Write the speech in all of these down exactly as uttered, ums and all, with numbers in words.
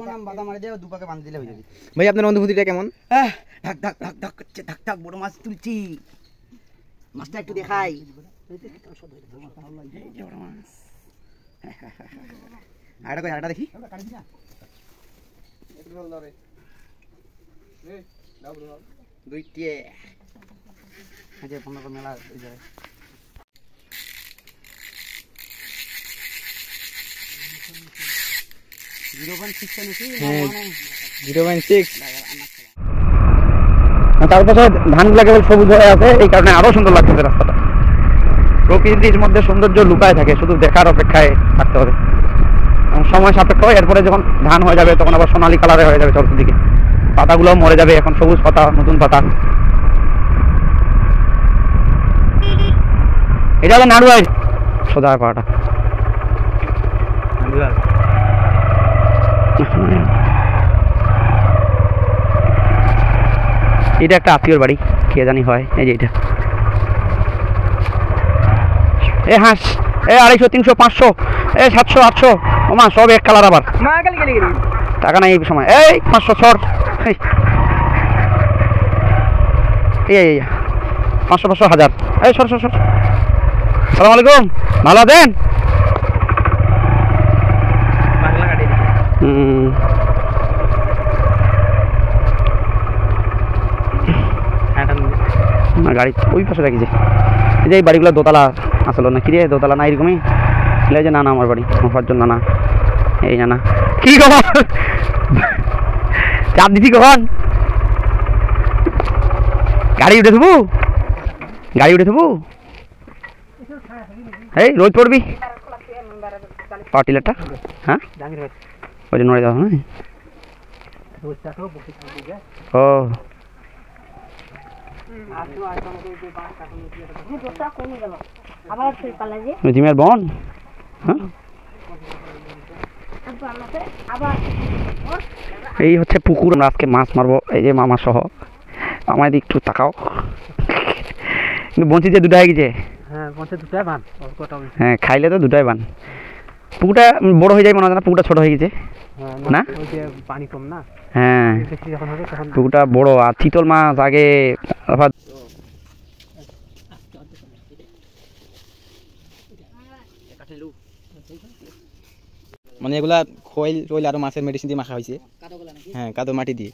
ভাই আপনার অনুভূতিটা কেমন? ধাক ধাক ধাক ধাক করছে, ধাক ধাক বড় মাছ তুলছি। মাছটা একটু দেখাই। আরেকটা কই, আরেকটা দেখি। দুইটে আচ্ছা পনেরো মেলা হয়ে যায়। জিরো পয়েন্ট সিক্স নাকি? Zero point six. তার পাশে ধানগুলা কেবল সবুজ হয়ে আছে, এই কারণে আরো সুন্দর লাগতেছে রাস্তাটা। প্রকৃতির মধ্যে সৌন্দর্য লুকায় থাকে, শুধু দেখার অপেক্ষায় থাকতে হবে। সময় সাপেক্ষ, এরপরে যখন ধান হয়ে যাবে তখন আবার সোনালী কালারে হয়ে যাবে চতুর্দিকে, পাতাগুলো মরে যাবে। এখন সবুজ পাতা, নতুন পাতা। এটা হলো নাড়ুয়াই সোজা পাটা। এটা একটা আত্মীয়র বাড়ি, কে জানি হয়। এই যে এটা এ হাঁস, এ আড়াইশো তিনশো পাঁচশো এ সাতশো আটশো ওমা সব এক কালার। আবার টাকা নাই এই সময়। এই পাঁচশো ছর, এই পাঁচশো পাঁচশো হাজার। এই সর সর সর। সালাম আলাইকুম, ভালো আছেন? হুম না গাড়ি ওই পাশে রাখিছে। এই যে এই বাড়িগুলো দোতলা আসলো না কি রে? দোতলা না এরকমই যে। না না আমার বাড়ি আমার জন্য না। এই না না কি কখন চাপ দিছি কখন? গাড়ি উঠে থবু, গাড়ি উঠে থবু। এই রোজ পড়বি পাটিলাটা। হ্যাঁ ওই যে নড়ে যাও না। ও জিমের বন। হ্যাঁ এই হচ্ছে পুকুর। আমরা আজকে মাছ মারবো। এই যে মামা সহ। আমার দিকে একটু তাকাও। কিন্তু বঞ্চি যে দুটাই গেছে। হ্যাঁ খাইলে তো দুটাই বান। পুকুরটা বড় হয়ে যায় মনে হয় না? পুকুরটা ছোট হয়ে গেছে না? পানি কম না। হ্যাঁ পুকুরটা বড়। আর চিতল মাছ আগে মানে এগুলা খৈল টইল আর মাছের মেডিসিন দিয়ে মাখা হয়েছে। হ্যাঁ কাদো মাটি দিয়ে।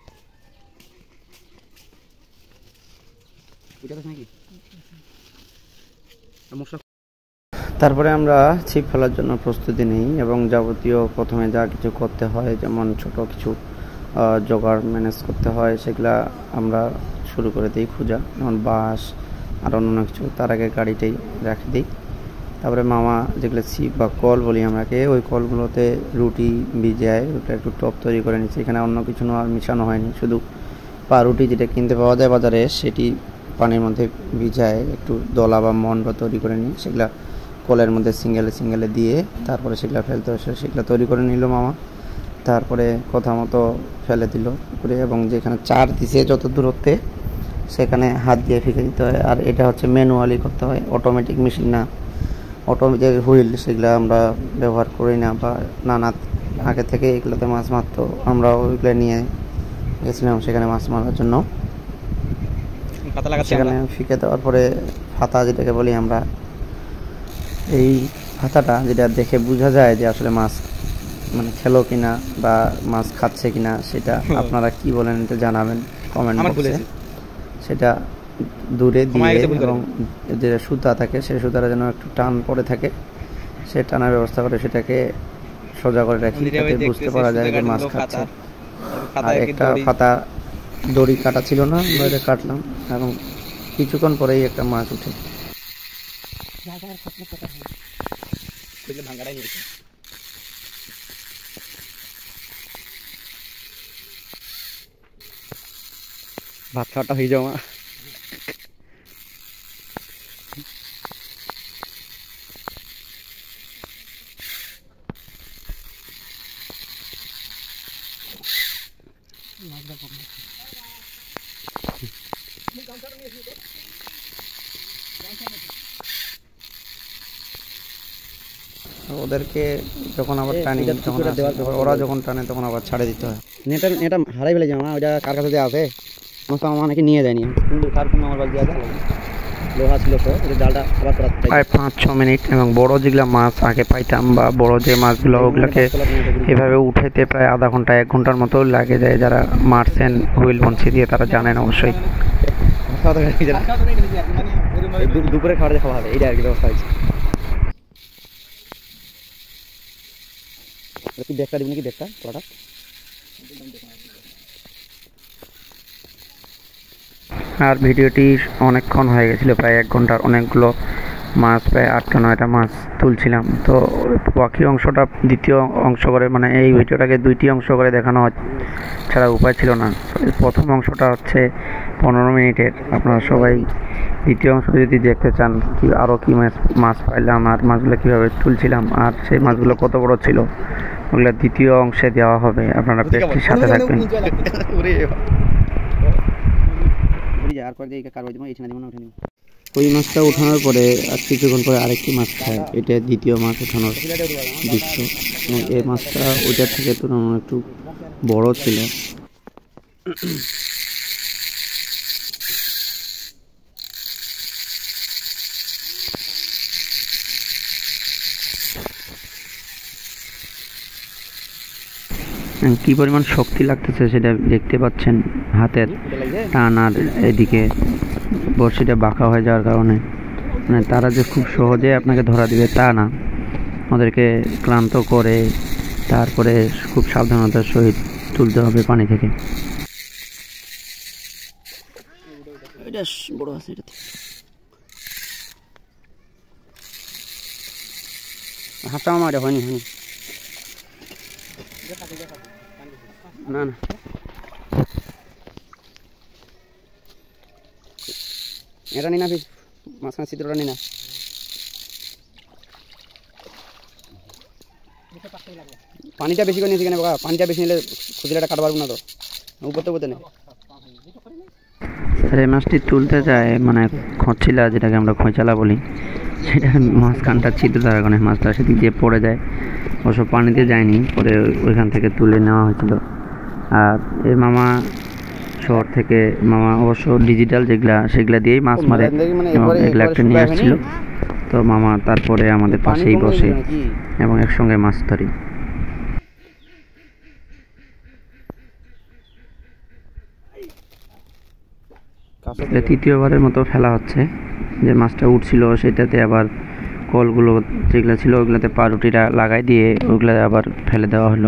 তারপরে আমরা ছিপ ফেলার জন্য প্রস্তুতি নিই এবং যাবতীয় প্রথমে যা কিছু করতে হয়, যেমন ছোট কিছু জোগাড় ম্যানেজ করতে হয়, সেগুলা আমরা শুরু করে দিই খোঁজা। যেমন বাঁশ আর অন্য কিছু তার আগে গাড়িটাই রেখে দিই। তারপরে মামা যেগুলো ছিপ বা কল বলি আমরাকে, ওই কলগুলোতে রুটি ভিজায়, ওটা একটু টপ তৈরি করে নিচ্ছি। এখানে অন্য কিছু আর মিশানো হয়নি, শুধু পাউরুটি যেটা কিনতে পাওয়া যায় বাজারে সেটি পানির মধ্যে ভিজায় একটু দলা বা মন বা তৈরি করে নিই। সেগুলা কলের মধ্যে সিঙ্গেলে সিঙ্গেলে দিয়ে তারপরে সেগুলো ফেলতে আসে, সেগুলো তৈরি করে নিল মামা। তারপরে কথা মতো ফেলে দিল করে, এবং যেখানে চার দিছে যত দূরত্বে সেখানে হাত দিয়ে ফেঁকে দিতে হয়। আর এটা হচ্ছে ম্যানুয়ালি করতে হয়, অটোমেটিক মেশিন না। অটো যে হুইল সেগুলো আমরা ব্যবহার করি না, বা নানা আগে থেকে এগুলোতে মাছ মারতো, আমরা ওইগুলো নিয়ে গেছিলাম সেখানে মাছ মারার জন্য। সেখানে ফিকে দেওয়ার পরে ফাতা যেটাকে বলি আমরা, এই ফাতাটা যেটা দেখে বোঝা যায় যে আসলে মাছ মানে খেলো কিনা বা মাছ খাচ্ছে কিনা, সেটা আপনারা কি বলেন এটা জানাবেন কমেন্ট বক্সে। সেটা দূরে দিয়ে এবং যে সুতা থাকে সেই সুতাটা যেন একটু টান পড়ে থাকে, সে টানার ব্যবস্থা করে সেটাকে সোজা করে রাখি, যাতে বুঝতে পারা যায় যে মাছ খাচ্ছে। আর একটা ফাতা দড়ি কাটা ছিল না, আমরা এটা কাটলাম এবং কিছুক্ষণ পরেই একটা মাছ উঠে। ভাত খাওয়াটা হয়ে যাওয়া। ওদেরকে যখন আবার টানি তখন ওরা যখন টানে তখন আবার ছাড়ে দিতে হয়। নেটা নেটা হারাই ফেলে জামা ওইটা কার কাছে আছে মস্ত আমার অনেকে নিয়ে যায়নি কিন্তু কার কোনো আমার বাড়ি আছে লোহা ছিল তো ওই জালটা আবার করাতে প্রায় পাঁচ ছ মিনিট এবং বড় যেগুলো মাছ আগে পাইতাম বা বড় যে মাছগুলো ওগুলোকে এভাবে উঠাইতে প্রায় আধা ঘন্টা এক ঘন্টার মতো লাগে যায়। যারা মারছেন হুইল বনছি দিয়ে তারা জানেন অবশ্যই। দুপুরে খাবার খাওয়া হবে এইটা আর কি ব্যবস্থা হয়েছে। কি ব্যাগটা দিবি নাকি ব্যাগটা কলাটা আর ভিডিওটি অনেকক্ষণ হয়ে গেছিলো, প্রায় এক ঘন্টার। অনেকগুলো মাছ, প্রায় আটটা নয়টা মাছ তুলছিলাম। তো বাকি অংশটা দ্বিতীয় অংশ করে, মানে এই ভিডিওটাকে দুইটি অংশ করে দেখানো ছাড়া উপায় ছিল না। প্রথম অংশটা হচ্ছে পনেরো মিনিটের। আপনারা সবাই দ্বিতীয় অংশ যদি দেখতে চান কি আরও কী মাছ মাছ পাইলাম আর মাছগুলো কীভাবে তুলছিলাম আর সেই মাছগুলো কত বড় ছিল, ওগুলো দ্বিতীয় অংশে দেওয়া হবে। আপনারা পেজটির সাথে থাকবেন। ওই মাছটা ওঠানোর পরে আর কিছুক্ষণ পরে আরেকটি মাছ খায়, এটা দ্বিতীয় মাছ ওঠানোর দৃশ্য। এবং এই মাছটা ওইটার থেকে তুলনায় একটু বড় ছিল। কি পরিমাণ শক্তি লাগতেছে সেটা দেখতে পাচ্ছেন, হাতের টান আর এদিকে বড়শিটা বাঁকা হয়ে যাওয়ার কারণে। মানে তারা যে খুব সহজে আপনাকে ধরা দিবে তা না, ওদেরকে ক্লান্ত করে তারপরে খুব সাবধানতার সহিত তুলতে হবে পানি থেকে। এটা বড় আছে, এটাতে হাতটা আমার এটা হয়নি হয়নি না না এটা নি না, মাঝখানে চিত্রটা নি না। পানিটা বেশি করে নিয়েছি কেন বাবা, পানিটা বেশি নিলে খুচরাটা কাটতে পারবো না তো, উপর তো উপরতে নেই। এই মাছটি তুলতে যায় মানে খোঁচিলা, যেটাকে আমরা খোঁচালা বলি, সেটা মাঝখানটা ছিদ্র থাকার কারণে মাছটা সেদিক দিয়ে পড়ে যায়। অবশ্য পানিতে যায়নি, পরে ওইখান থেকে তুলে নেওয়া হয়েছিল। আর এই মামা শহর থেকে, মামা অবশ্য ডিজিটাল যেগুলা সেগুলা দিয়েই মাছ মারে এবং এগুলা একটা নিয়ে আসছিল। তো মামা তারপরে আমাদের পাশেই বসে এবং একসঙ্গে মাছ ধরি। তৃতীয়বারের মতো ফেলা হচ্ছে। যে মাছটা উঠছিল সেটাতে আবার কলগুলো যেগুলো ছিল ওগুলোতে পাউরুটিটা লাগাই দিয়ে ওগুলো আবার ফেলে দেওয়া হলো।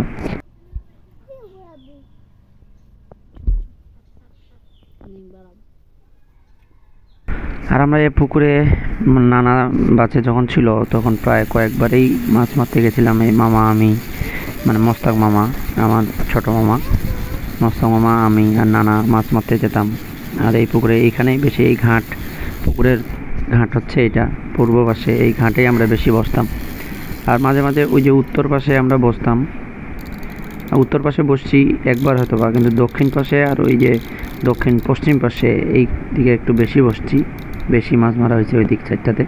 আর আমরা এই পুকুরে নানা বাচ্চা যখন ছিল তখন প্রায় কয়েকবারই মাছ মারতে গেছিলাম। এই মামা, আমি, মানে মোস্তাক মামা, আমার ছোট মামা মোস্তাক মামা, আমি আর নানা মাছ মারতে যেতাম। আর এই পুকুরে এইখানেই বেশি, এই ঘাট, পুকুরের ঘাট হচ্ছে এটা পূর্ব পাশে, এই ঘাটেই আমরা বেশি বসতাম। আর মাঝে মাঝে ওই যে উত্তর পাশে আমরা বসতাম, উত্তর পাশে বসছি একবার হয়তো বা, কিন্তু দক্ষিণ পাশে আর ওই যে দক্ষিণ পশ্চিম পাশে এই দিকে একটু বেশি বসছি, বেশি মাছ মারা হয়েছে ওই দিক সাইডটাতে।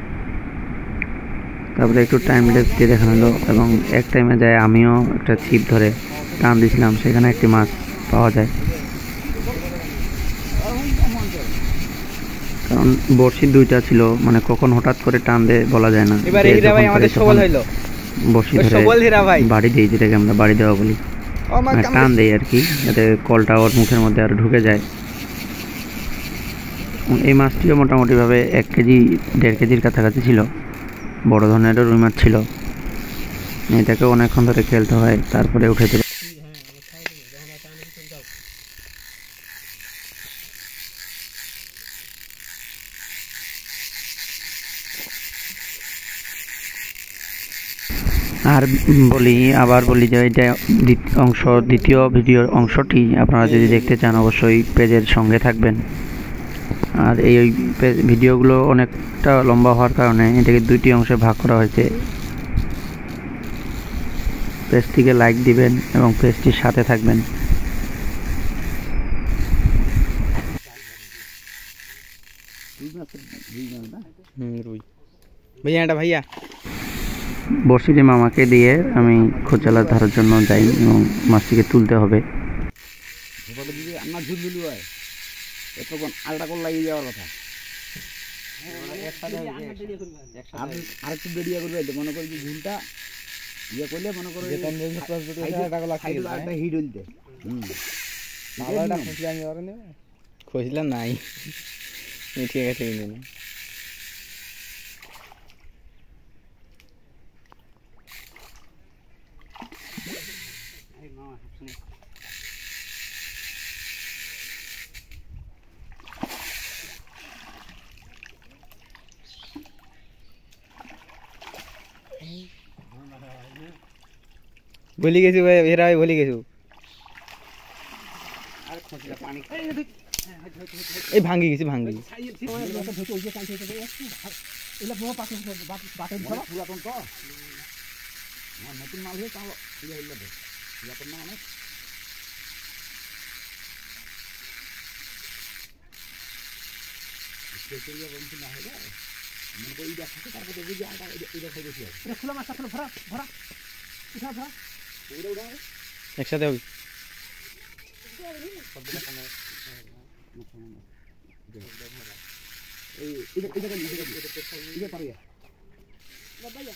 তারপরে একটু টাইম লেস দিয়ে দেখানো হলো এবং এক টাইমে যায় আমিও একটা ছিপ ধরে টান দিয়েছিলাম, সেখানে একটি মাছ পাওয়া যায়। কারণ বড়শি দুইটা ছিল, মানে কখন হঠাৎ করে টান দেয় বলা যায় না। বড়শি ধরে বাড়ি দিই, যেটাকে আমরা বাড়ি দেওয়া বলি, টান দেয় আর কি, যাতে কলটা ওর মুখের মধ্যে আর ঢুকে যায়। এই মাছটিও মোটামুটিভাবে এক কেজি দেড় কেজির কাছাকাছি ছিল, বড় ধরনেরও রুই মাছ ছিল। এটাকে অনেকক্ষণ ধরে খেলতে হয়, তারপরে উঠে দিল। আর বলি আবার বলি যে এটা অংশ, দ্বিতীয় ভিডিওর অংশটি আপনারা যদি দেখতে চান অবশ্যই পেজের সঙ্গে থাকবেন। আর এই ভিডিওগুলো অনেকটা লম্বা হওয়ার কারণে এটাকে দুইটি অংশে ভাগ করা হয়েছে। পেজটিকে লাইক দিবেন এবং পেজটির সাথে থাকবেন। ভাইয়া এটা ভাইয়া বড়শিটি মামাকে দিয়ে আমি খোঁচালা ধরার জন্য যাই এবং মাছটিকে তুলতে হবে। যদি আপনার ঝুল ঝুলি হয় তখন আলটা করে লাগিয়ে যাওয়ার কথা। আর একটু বেরিয়ে করবে মনে করি যে ঝুলটা ইয়ে করলে মনে করো হিট হইতে খুঁজলাম নাই ঠিক আছে। ভুলি গেছি ভাই, এরা ভুলি গেছু। এই ভাঙ্গি গেছি ভাঙ্গি নতুন মাল হয়ে তাও পুরাতন না অনেক না হলে মনে করি দেখাচ্ছে তারপরে বুঝি আলটা এটা খাই বেশি হবে। খোলা মাছটা খোলা ভরা ভরা উঠা ভরা ওটা উঠা একসাথে হবে। এই এটা এটা এটা এটা পারিয়া বাবাইয়া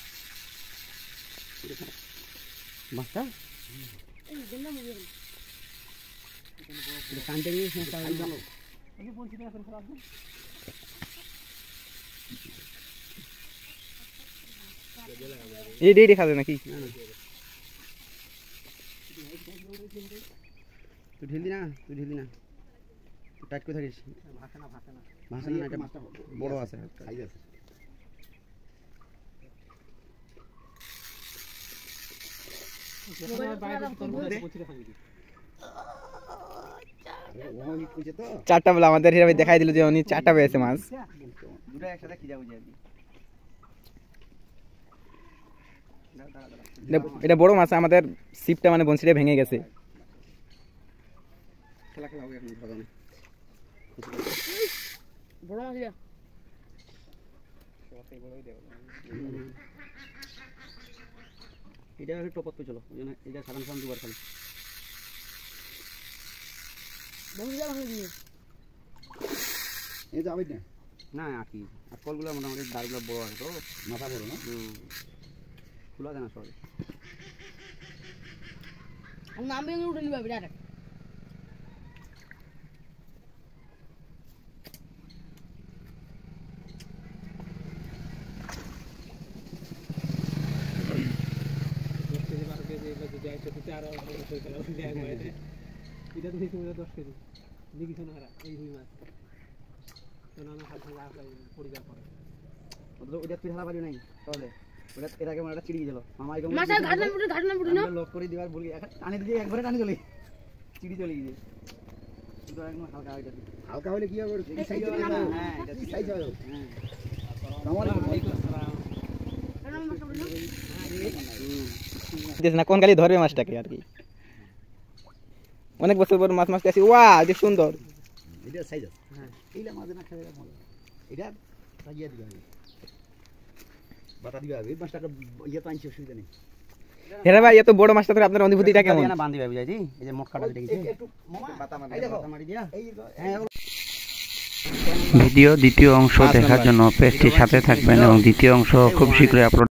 মাছটা এই গেলাম মুগে এটা কান্টে নিয়ে সংস্থা ভালো আমি বলছি না এখন খারাপ এই ডেডি খাবে নাকি? তুই ঢিলি না তুই ঢিলি না টাইট করে থাকিস। ভাসে না ভাসে না ভাসে না এটা বড় আছে সাইজ আছে। চারটা বলে আমাদের হিসাবে দেখাই দিল যে উনি চারটা পেয়েছে মাছ। দুটো একসাথে খিজা বুঝে আর কি। এটা বড় মাছ, আমাদের সিপটা মানে বনশিটা ভেঙে গেছে। খেলা খেলা হবে এখন ধরো বড় মাছ এটা এটা একটু টপত চলো ওই জন্য এটা সাধারণ সাধারণ দুবার খালি বড় যা ভাঙে দিয়ে এই যাবে না না আর কি আর কলগুলো মোটামুটি দাঁড়গুলো বড় আছে তো মাথা বড় না খোলা যায় না সবাই। আমি নাম বেঙ্গে উঠে নিবা ডাইরেক্ট এটা তো বেশি দশ কেজি দেখিস না এই রুই মাছ আমি হালকা পরিবার করে ওটা তুই হালা পারি নাই তাহলে ওটা এর আগে মানে চিড়ি গেল মামা এরকম মাছ ঘাটনা মুটে ঘাটনা মুটে না লক করে দিবার বলি টানি দিয়ে একবারে টানি চলে চিড়ি চলে গিয়ে তো একদম হালকা হয়ে যাবে। হালকা হলে কি হবে এই সাইজ হবে না হ্যাঁ এটা কি সাইজ হবে হ্যাঁ দেখ না কোন গালি ধরবে মাছটাকে আর কি। অনেক বছর পর মাছ মাছতে আসি, ওয়া যে সুন্দর এটা সাইজ আছে হ্যাঁ এইলা মাছ না খাইলে ভালো এটা সাজিয়ে দিবা বাতা দিবা এই মাছটা ইয়া পাঁচ অসুবিধা নেই। হেরা ভাই এত বড় মাছটা ধরে আপনার অনুভূতিটা কেমন? না বাঁধি ভাই বুঝাইছি এই যে মোটকাটা দেখেছি একটু মামা বাতা মারি বাতা মারি দিয়া এই হ্যাঁ। ভিডিও দ্বিতীয় অংশ দেখার জন্য পেজটির সাথে থাকবেন এবং দ্বিতীয় অংশ খুব শীঘ্রই আপলোড